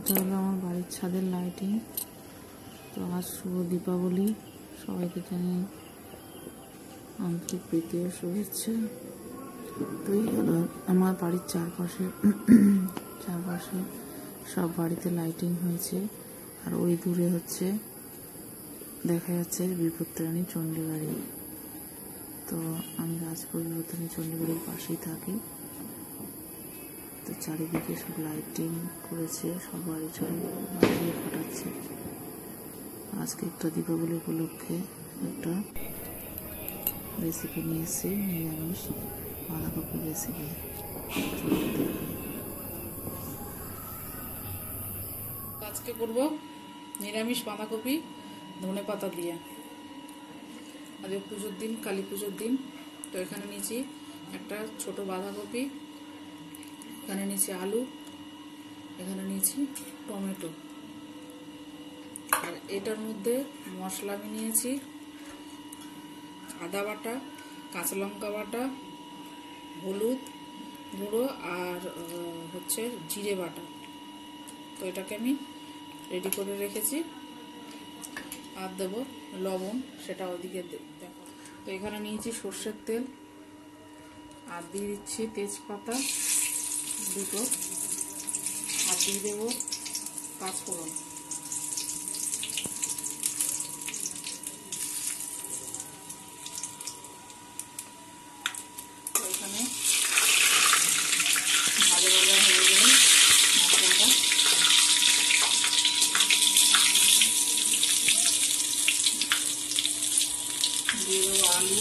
এটা হলো আমার বাড়ির ছাদের লাইটিং। তো আজ শুভ দীপাবলি, সবাইকে জানাই আন্তরিক প্রীতি ও শুভেচ্ছা। তো এই হলো আমার বাড়ির চারপাশে সব বাড়িতে লাইটিং হয়েছে। আর ওই দূরে হচ্ছে দেখা যাচ্ছে বিপত্তারিণী চণ্ডীবাড়ি। তো আমি রাজপুর বিপত্তারিণী চণ্ডীবাড়ির পাশেই থাকি। তো চারিদিকে সব লাইটিং করেছে, সব বাড়ি বাড়িয়ে ফাটাচ্ছে। আজকে একটা দীপাবলি উপলক্ষে একটা রেসিপি নিয়ে এসেছি, নিরামিষ বাঁধাকপির রেসিপি। আজকে করব নিরামিষ বাঁধাকপি ধনে পাতা দিয়ে। আজকে পুজোর দিন, কালী পুজোর দিন। তো এখানে নিয়েছি একটা ছোট বাঁধাকপি, এখানে নিয়েছি আলু, এখানে নিয়েছি টমেটো। আর এটার মধ্যে মশলা আমি নিয়েছি আদা বাটা, কাঁচা লঙ্কা বাটা, হলুদ গুঁড়ো আর হচ্ছে জিরে বাটা। তো এটাকে আমি রেডি করে রেখেছি। আর দেবো লবণ, সেটা ওদিকে দেখো। তো এখানে নিয়েছি সর্ষের তেল, আর দিয়ে দিচ্ছি তেজপাতা দুটো, আর দিয়ে দেবো পাঁচফোড়ন। তো এখানে ভাজা ভাজা হয়ে গেলে মশলাটা দিয়ে দেবো আলু,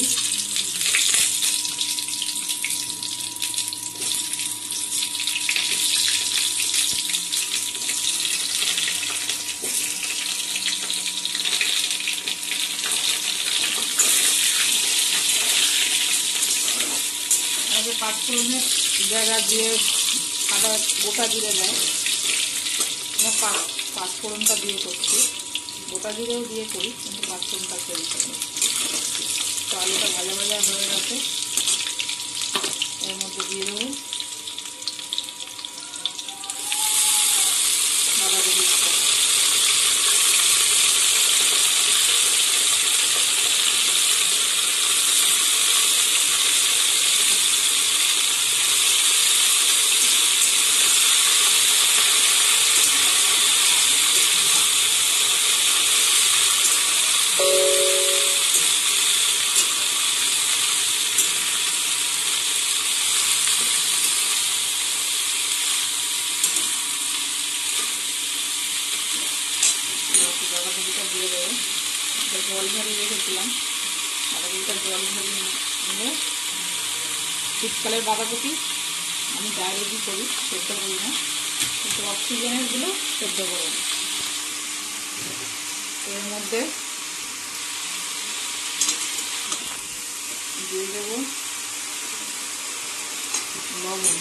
পাঁচফোড়নের জায়গা দিয়ে সাদা গোটা জিরে দেয়, আমরা পাঁচফোড়নটা দিয়ে করছি। গোটা জিরেও দিয়ে করি, কিন্তু পাঁচফোড়নটা করি। তো আলুটা ভাজা ভাজা হয়ে গেছে, এর মধ্যে দিয়ে দেবো বাঁধাকপিটা। বাঁধাকপিটা দিয়ে দেবো, জল ঝরিয়ে রেখেছিলাম। বাঁধাকপিটা জল ঝরিয়ে নিলে, শীতকালের বাঁধাকপি আমি ডাইরেক্টই করি, সেদ্ধ করি না, কিন্তু অক্সিজেনেরগুলো সেদ্ধ করব। এর মধ্যে দিয়ে দেবো লবণ।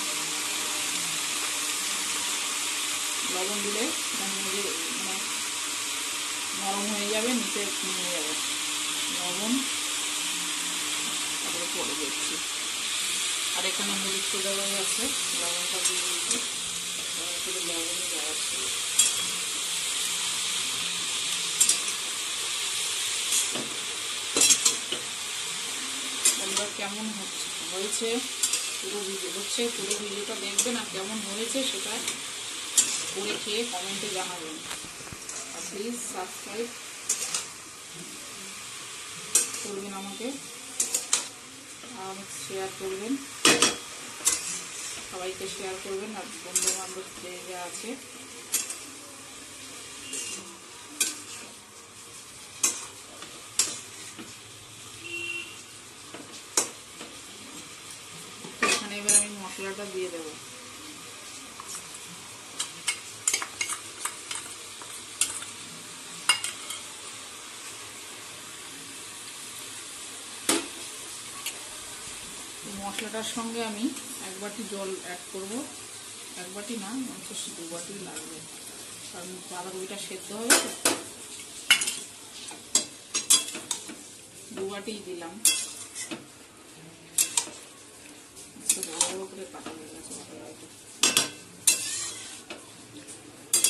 লবণ দিলে মানে নরম হয়ে যাবে, নিচে নিয়ে যাবে। লবণ তারপরে পরে দিচ্ছি। আর এখানে মরিচ দেওয়া আছে, লবণটা দিয়ে দিচ্ছি, লবণে দেওয়াচ্ছি। বন্ধুরা কেমন হয়েছে পুরো ভিডিওটা দেখবেন, আর কেমন হয়েছে সেটা করে খেয়ে কমেন্টে জানাবেন। আর প্লিজ সাবস্ক্রাইব করবেন আমাকে, আর শেয়ার করবেন, সবাইকে শেয়ার করবেন। আর বন্ধু বান্ধব যে আছে এখানে এবার আমি মশলাটা দিয়ে দেবো। মশলাটার সঙ্গে আমি এক বাটি জল অ্যাড করব। এক বাটি না, অন্তত 2 বাটি লাগবে, কারণ বাঁধাকপিটা সেদ্ধ হবে। তো 2 বাটি দিলাম। বড় বড় করে কাটা হয়ে গেছে মশলাটা।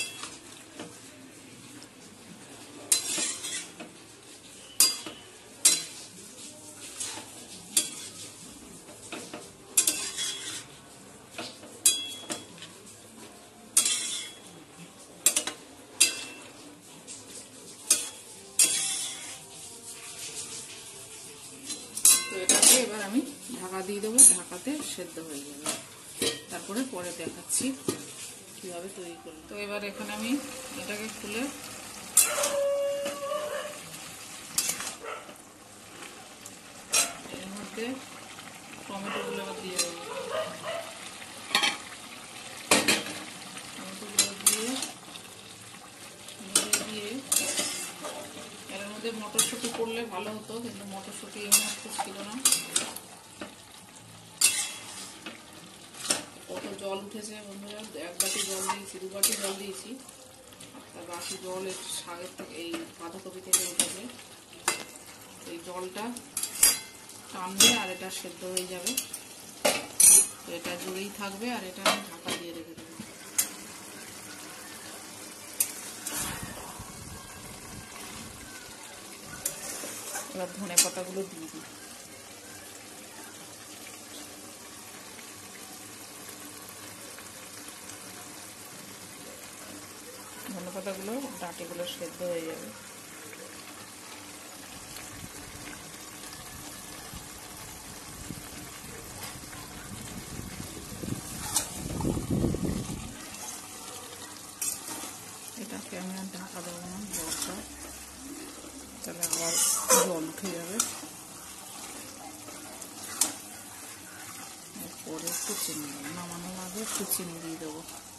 ঢাকা দিয়ে দেবো, ঢাকাতে সেদ্ধ হয়ে যাবে। তারপরে পরে দেখাচ্ছি কিভাবে তৈরি করব। তো এবার এখানে আমি এটাকে খুলে এর মধ্যে টমেটোগুলো আবার দিয়ে দেবো। টমেটোগুলো দিয়ে এর মধ্যে মটরশুঁটি করলে ভালো হতো, কিন্তু মটরশুঁটি এই মুহূর্তে ছিল না। কত জল উঠেছে বন্ধুরা, 1 বাটি জল দিয়েছি, 2 বাটি জল দিয়েছি, তার বাকি জল একটু শাকের থেকে, এই বাঁধাকপি থেকে উঠেছে। এই জলটা টানবে আর এটা সেদ্ধ হয়ে যাবে। তো এটা জুড়েই থাকবে আর এটা আমি ঢাকা দিয়ে রেখে দেবো। এবার ধনে পাতাগুলো দিয়ে দিই। ধনে পাতাগুলো, ডাঁটিগুলো সেদ্ধ হয়ে যাবে। এটাকে আমি আর ঢাকা দেবো না, জলটা তাহলে আবার জল উঠে যাবে। এরপরে একটু চিনি দেবো, নামানোর আগে একটু চিনি দিয়ে দেবো।